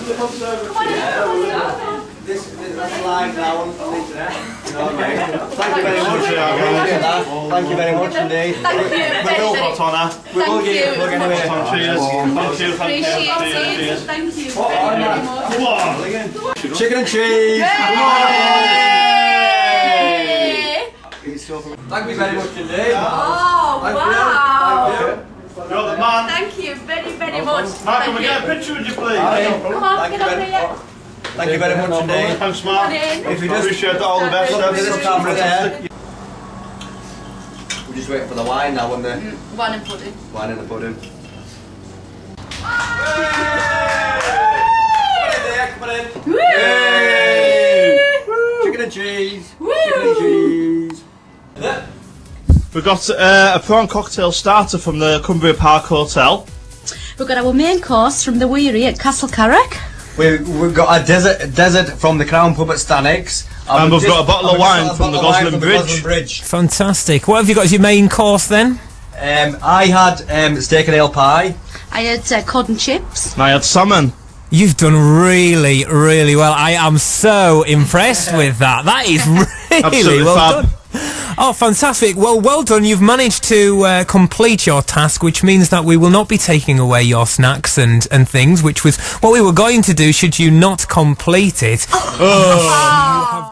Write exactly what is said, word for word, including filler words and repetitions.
the conservatory. Come on in, Yeah, come on in. well, This is live now on the internet. You know what I mean? Thank you very much. Thank you very much indeed. Thank you very, We will very put on her. We will give you a plug anyway. Cheers. Thank you. Thank you. appreciate it. Thank you very, very much. Come on. Chicken and cheese. Come on. Thank you very much indeed. Oh, Thank wow. you. Thank you. You're the man. Thank you very, very much. Mark, can Thank we you. get a picture with you, please? Come on, Thank get you up very here. Thank you very much indeed. Thanks, Mark. Come on in. If you just Appreciate that, all the best. look at this camera there. We're just waiting for the wine now, and the Mm, wine and pudding. wine in the pudding. Chicken and cheese. Chicken and cheese. We've got uh, a prawn cocktail starter from the Cumbria Park Hotel. We've got our main course from the Weary at Castle Carrick. We, we've got a desert desert from the Crown Pub at Stanix. And we've just- got a bottle and of we've wine got a from the bottle of wine Gosling from the Bridge. Gosling Bridge. Fantastic. What have you got as your main course then? Um, I had um, steak and ale pie. I had uh, cod and chips. And I had salmon. You've done really, really well. I am so impressed with that. That is really Absolutely well fab. done. Oh, fantastic. Well, well done. You've managed to uh, complete your task, which means that we will not be taking away your snacks and, and things, which was what we were going to do should you not complete it. Oh.